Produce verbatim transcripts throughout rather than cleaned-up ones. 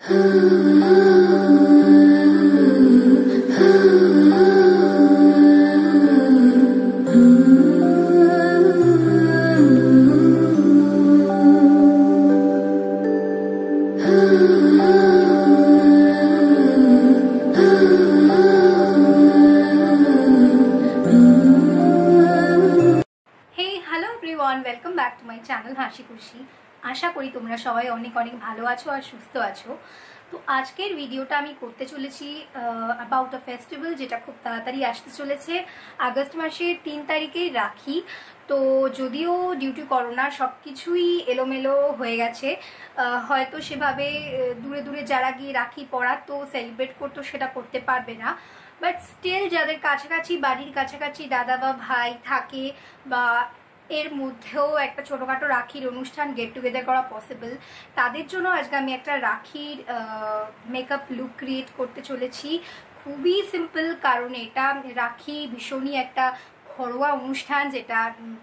Welcome back to my channel Hasi Khushi. आशा करी तुम्हारा सबाई अनेक अनेक भालो आछो और सुस्थ आछो। तो आजकेर भिडियोटा आमी करते चलेछि अबाउट अ फेस्टिवल जेटा खूब ताड़ाताड़ी आसते चलेছে আগস্ট মাসের तीन तारिखे राखी। तो যদিও ডিউটি করোনা সবকিছুই এলোমেলো হয়ে গেছে, হয়তো সেভাবে দূরে দূরে যারা গিয়ে রাখি পড়াতো সেলিব্রেট করতো সেটা করতে পারবে না, বাট স্টিল যাদের কাছাকাছি বাড়ির কাছাকাছি দাদা বা ভাই থাকে বা এর মধ্যেও একটা ছোটখাটো রাখির অনুষ্ঠান গেট টুগেদার করা পসিবল, তাদের জন্য আজকে আমি একটা রাখির মেকআপ লুক ক্রিয়েট করতে চলেছি। খুবই সিম্পল, কারণ এটা রাখি ভীষণই একটা ঘরোয়া অনুষ্ঠান যেটা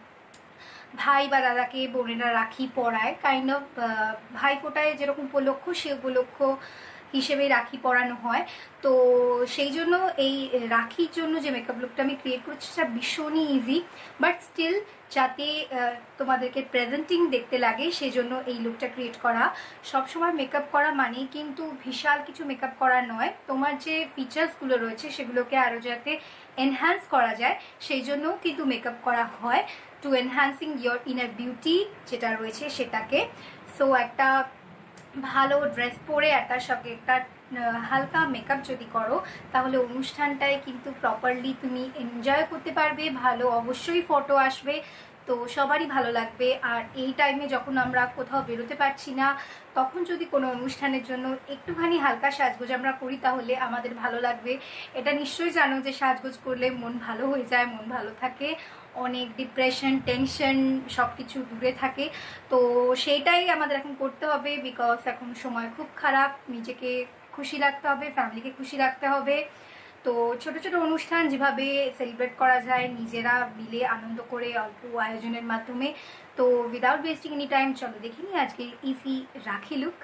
ভাই বা দাদাকে বোনেরা রাখি পরায়, কাইন্ড অফ ভাই ফোটায় যেরকম উপলক্ষ সে উপলক্ষ হিসেবে রাখি পরানো হয়। তো সেই জন্য এই রাখির জন্য যে মেকআপ লুকটা আমি ক্রিয়েট করছি সেটা ভীষণই ইজি, বাট স্টিল যাতে তোমাদেরকে প্রেজেন্টিং দেখতে লাগে সেই জন্য এই লুকটা ক্রিয়েট করা। সবসময় মেকআপ করা মানে কিন্তু বিশাল কিছু মেকআপ করা নয়, তোমার যে ফিচার্সগুলো রয়েছে সেগুলোকে আরও যাতে এনহ্যান্স করা যায় সেই জন্য কিন্তু মেকআপ করা হয়, to enhancing your inner beauty যেটা রয়েছে সেটাকে। সো একটা ভালো ড্রেস পরে আর তার সঙ্গে একটা হালকা মেকআপ যদি করো তাহলে অনুষ্ঠানটায় কিন্তু প্রপারলি তুমি এনজয় করতে পারবে, ভালো অবশ্যই ফটো আসবে, তো সবারই ভালো লাগবে। আর এই টাইমে যখন আমরা কোথাও বেরোতে পারছি না তখন যদি কোনো অনুষ্ঠানের জন্য একটুখানি হালকা সাজগোজ আমরা করি তাহলে আমাদের ভালো লাগবে। এটা নিশ্চয়ই জানো যে সাজগোজ করলে মন ভালো হয়ে যায়, মন ভালো থাকে, অনেক ডিপ্রেশন টেনশন সব কিছু দূরে থাকে। তো সেইটাই আমাদের এখন করতে হবে, বিকজ এখন সময় খুব খারাপ, নিজেকে খুশি রাখতে হবে, ফ্যামিলিকে খুশি রাখতে হবে। তো ছোট ছোট অনুষ্ঠান যেভাবে সেলিব্রেট করা যায় নিজেরা মিলে আনন্দ করে অল্প আয়োজনের মাধ্যমে। তো উইদাউট ওয়েস্টিং এনি টাইম চলো দেখি নি আজকে ইজি রাখি লুক।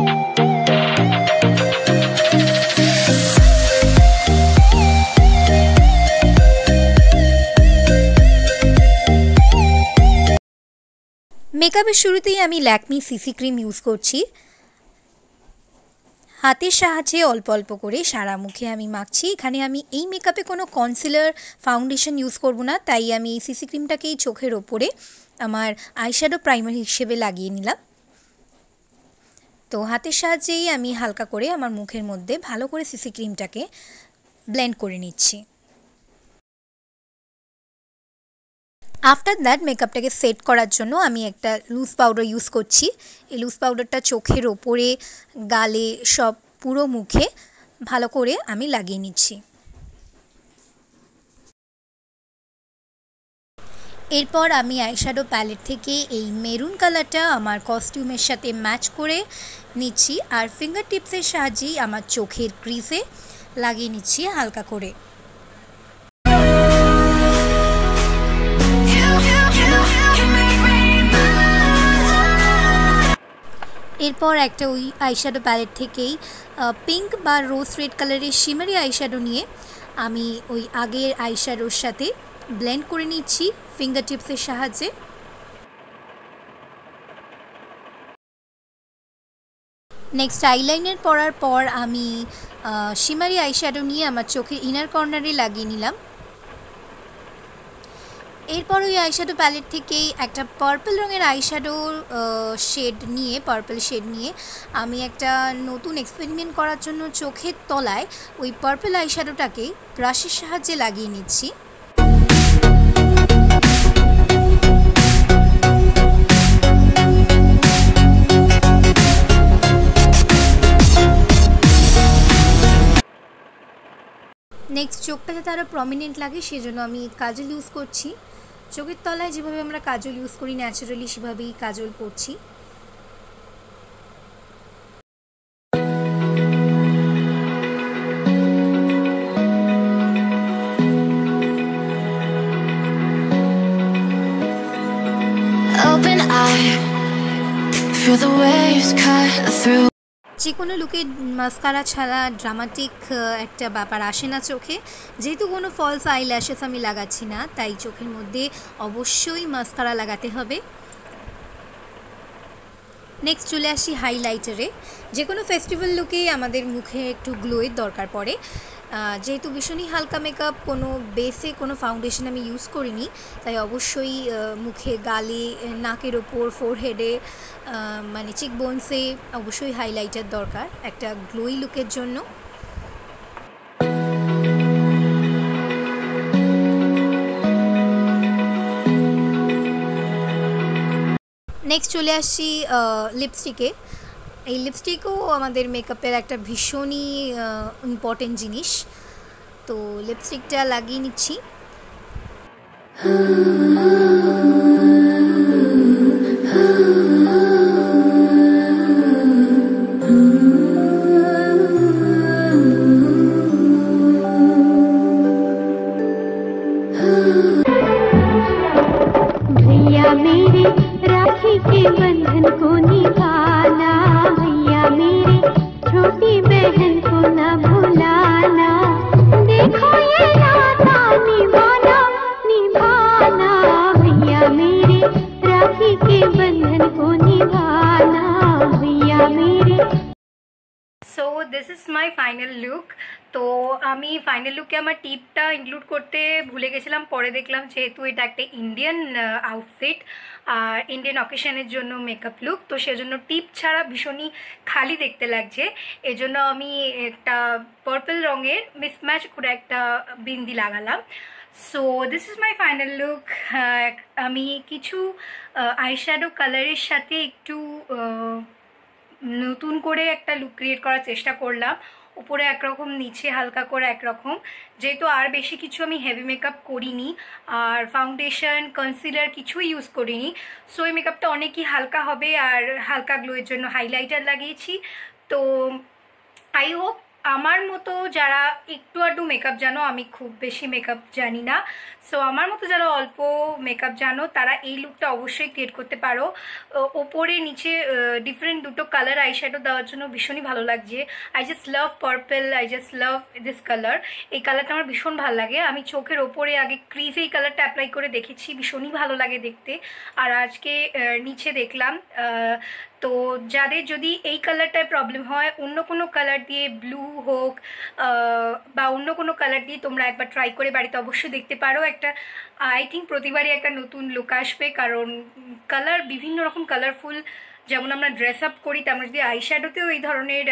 মেকআপের শুরুতেই আমি ল্যাকমি সিসি ক্রিম ইউজ করছি। হাতের সাহায্যে অল্প অল্প করে সারা মুখে আমি মাখছি। এখানে আমি এই মেকআপে কোনো কনসিলার ফাউন্ডেশন ইউজ করব না, তাই আমি এই সিসি ক্রিমটাকেই চোখের ওপরে আমার আইশ্যাডো প্রাইমার হিসেবে লাগিয়ে নিলাম। তো হাতের সাহায্যেই আমি হালকা করে আমার মুখের মধ্যে ভালো করে সিসি ক্রিমটাকে ব্লেন্ড করে নিচ্ছি। আফটার দ্যাট মেকআপটাকে সেট করার জন্য আমি একটা লুজ পাউডার ইউজ করছি। এই লুজ পাউডারটা চোখের ওপরে, গালে, সব পুরো মুখে ভালো করে আমি লাগিয়ে নিচ্ছি। এরপর আমি আইশ্যাডো প্যালেট থেকে এই মেরুন কালারটা আমার কস্টিউমের সাথে ম্যাচ করে নিচ্ছি আর ফিঙ্গার টিপসের সাহায্যেই আমার চোখের ক্রিজে লাগিয়ে নিচ্ছি হালকা করে। এরপর একটা ওই আইশ্যাডো প্যালেট থেকেই পিঙ্ক বা রোজ রেড কালারের শিমারি আইশ্যাডো নিয়ে আমি ওই আগের আইশ্যাডোর সাথে ব্লেন্ড করে নিচ্ছি ফিঙ্গার টিপসের সাহায্যে। নেক্সট আইলাইনার পরার পর আমি শিমারি আইশ্যাডো নিয়ে আমার চোখের ইনার কর্নারে লাগিয়ে নিলাম। এরপর ওই আইশ্যাডো প্যালেট থেকেই একটা পার্পল রঙের আইশ্যাডো শেড নিয়ে পার্পল শেড নিয়ে আমি একটা নতুন এক্সপেরিমেন্ট করার জন্য চোখের তলায় ওই পার্পল আইশ্যাডোটাকে ব্রাশের সাহায্যে লাগিয়ে নিচ্ছি। নেক্সট চোখটা যাতে আরও প্রমিনেন্ট লাগে সেজন্য আমি কাজল ইউজ করছি। চোখের তলায় যেভাবে আমরা কাজল ইউজ করি ন্যাচারালি সেভাবেই কাজল করছি। যে কোনো লুকে মাস্কারা ছাড়া ড্রামাটিক একটা ব্যাপার আসে না চোখে। যেহেতু কোনো ফলস আইল্যাশেস আমি লাগাচ্ছি না, তাই চোখের মধ্যে অবশ্যই মাস্কারা লাগাতে হবে। নেক্সট চলে আসি হাইলাইটারে। যে কোনো ফেস্টিভ্যাল লুকে আমাদের মুখে একটু গ্লোয়ের দরকার পড়ে। যেহেতু ভীষণই হালকা মেকআপ, কোনো বেসে কোনো ফাউন্ডেশন আমি ইউজ করিনি, তাই অবশ্যই মুখে, গালে, নাকের ওপর, ফোরহেডে, মানে চিক বোনসে অবশ্যই হাইলাইটার দরকার একটা গ্লোই লুকের জন্য। নেক্সট চলে আসছি লিপস্টিকে। এই লিপস্টিকও আমাদের মেকআপের একটা ভীষণই ইম্পর্টেন্ট জিনিস। তো লিপস্টিকটা লাগিয়ে নিচ্ছি। भैया मेरे राखी के बंधन को निभाना, भैया मेरे छोटी बहन को न भुलाना, देखो ये नाता निभाना निभाना, भैया मेरे राखी के बंधन को निभाना, भैया मेरे। So this is my final look. তো আমি ফাইনাল লুকে আমার টিপটা ইনক্লুড করতে ভুলে গেছিলাম, পরে দেখলাম যেহেতু এটা একটা ইন্ডিয়ান আউটফিট আর ইন্ডিয়ান অকেশনের জন্য মেকআপ লুক, তো সেজন্য টিপ ছাড়া ভীষণই খালি দেখতে লাগছে। এজন্য আমি একটা পার্পল রঙের মিসম্যাচ করে একটা বিন্দি লাগালাম। So this is my final look. আমি কিছু আইশ্যাডো কালারের সাথে একটু নতুন করে একটা লুক ক্রিয়েট করার চেষ্টা করলাম। উপরে একরকম, নিচে হালকা করে একরকম। যেহেতু আর বেশি কিছু আমি হেভি মেকআপ করিনি আর ফাউন্ডেশন, কনসিলার কিছুই ইউজ করিনি, সো এই মেকআপটা অনেকই হালকা হবে আর হালকা গ্লোয়ের জন্য হাইলাইটার লাগিয়েছি। তো আই হোপ আমার মতো যারা একটু আধটু মেকআপ জানো, আমি খুব বেশি মেকআপ জানি না, সো আমার মতো যারা অল্প মেকআপ জানো তারা এই লুকটা অবশ্যই ক্রিয়েট করতে পারো। ওপরে নিচে ডিফারেন্ট দুটো কালার আইশ্যাডো দেওয়ার জন্য ভীষণই ভালো লাগছে। I just love purple, I just love this colour. এই কালারটা আমার ভীষণ ভালো লাগে। আমি চোখের ওপরে আগে ক্রিজে এই কালারটা অ্যাপ্লাই করে দেখেছি, ভীষণই ভালো লাগে দেখতে। আর আজকে নিচে দেখলাম। তো যাদের যদি এই কালারটায় প্রবলেম হয়, অন্য কোনো কালার দিয়ে, ব্লু হোক বা অন্য কোনো কালার দিয়ে তোমরা একবার ট্রাই করে বাড়িতে অবশ্যই দেখতে পারো। একটা আই থিঙ্ক প্রতিবারই একটা নতুন লুক আসবে, কারণ কালার বিভিন্ন রকম কালারফুল যেমন আমরা ড্রেস আপ করি, তেমন যদি আইশ্যাডোতেও এই ধরনের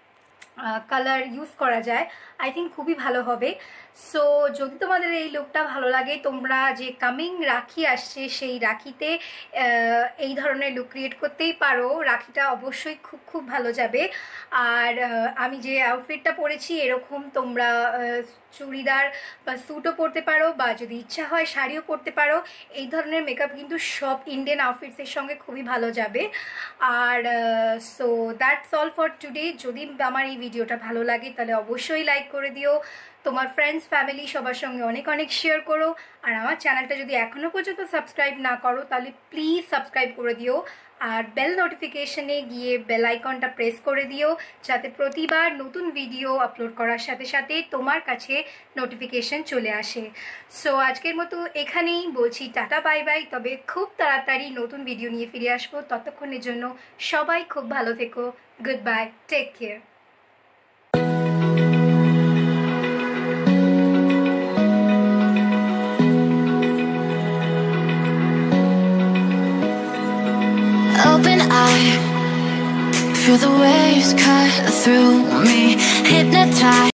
কালার ইউজ করা যায়, আই থিঙ্ক খুবই ভালো হবে। সো যদি তোমাদের এই লুকটা ভালো লাগে, তোমরা যে কামিং রাখি আসছে সেই রাখিতে এই ধরনের লুক ক্রিয়েট করতেই পারো। রাখিটা অবশ্যই খুব খুব ভালো যাবে। আর আমি যে আউটফিটটা পরেছি এরকম তোমরা চুড়িদার বা স্যুটও পরতে পারো, বা যদি ইচ্ছা হয় শাড়িও পরতে পারো। এই ধরনের মেকআপ কিন্তু সব ইন্ডিয়ান আউটফিটসের সঙ্গে খুবই ভালো যাবে। আর so that's all for today. যদি আমার এই ভিডিওটা ভালো লাগে তাহলে অবশ্যই লাইক করে দিও, তোমার ফ্রেন্ডস, ফ্যামিলি সবার সঙ্গে অনেক অনেক শেয়ার করো। আর আমার চ্যানেলটা যদি এখনও পর্যন্ত সাবস্ক্রাইব না করো তাহলে প্লিজ সাবস্ক্রাইব করে দিও। আর বেল নোটিফিকেশনে গিয়ে বেল আইকনটা প্রেস করে দিও, যাতে প্রতিবার নতুন ভিডিও আপলোড করার সাথে সাথে তোমার কাছে নোটিফিকেশন চলে আসে। সো আজকের মতো এখানেই বলছি টাটা বাই বাই। তবে খুব তাড়াতাড়ি নতুন ভিডিও নিয়ে ফিরে আসবো। ততক্ষণের জন্য সবাই খুব ভালো থেকো। Good bye, take care. Open eye, feel the waves cut through me, hypnotized.